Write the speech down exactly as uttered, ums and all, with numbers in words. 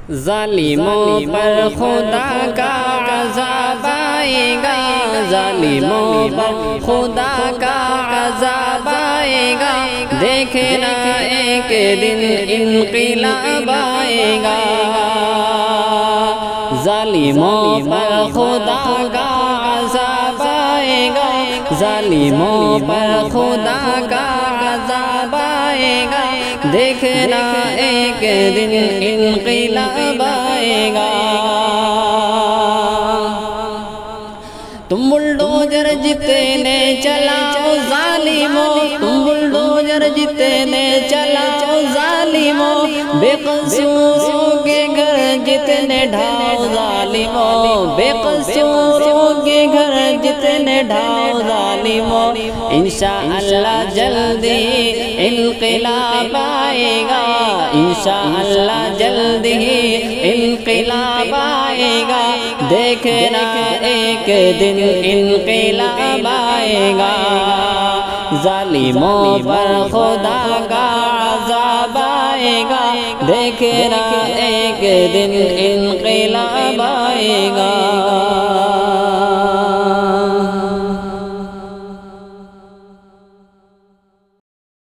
ظالموں پر خدا کا عذاب آئے گا، ظالموں پر خدا کا عذاب آئے گا، دیکھنا ایک دن انقلاب آئے گا۔ ظالموں پر خدا کا عذاب آئے گا، ظالموں پر خدا کا عذاب آئے گا، دیکھنا ایک دن انقلاب آئے گا۔ تم بلڈوزر جتنے چلاؤ ظالموں، تم بلڈوزر جتنے چلاؤ ظالموں، بے قصوروں کے گھر جتنے ڈھاؤ ظالموں، بے قصوروں کے گھر جتنے ڈھاؤ ظالموں، انشاءاللہ جلدی انقلاب آئے گا، انشاءاللہ جلدی انقلاب آئے گا، دیکھنا ایک دن انقلاب آئے گا۔ ظالموں پر خدا کا عذاب آئے گا، دیکھنا ایک دن انقلاب آئے گا۔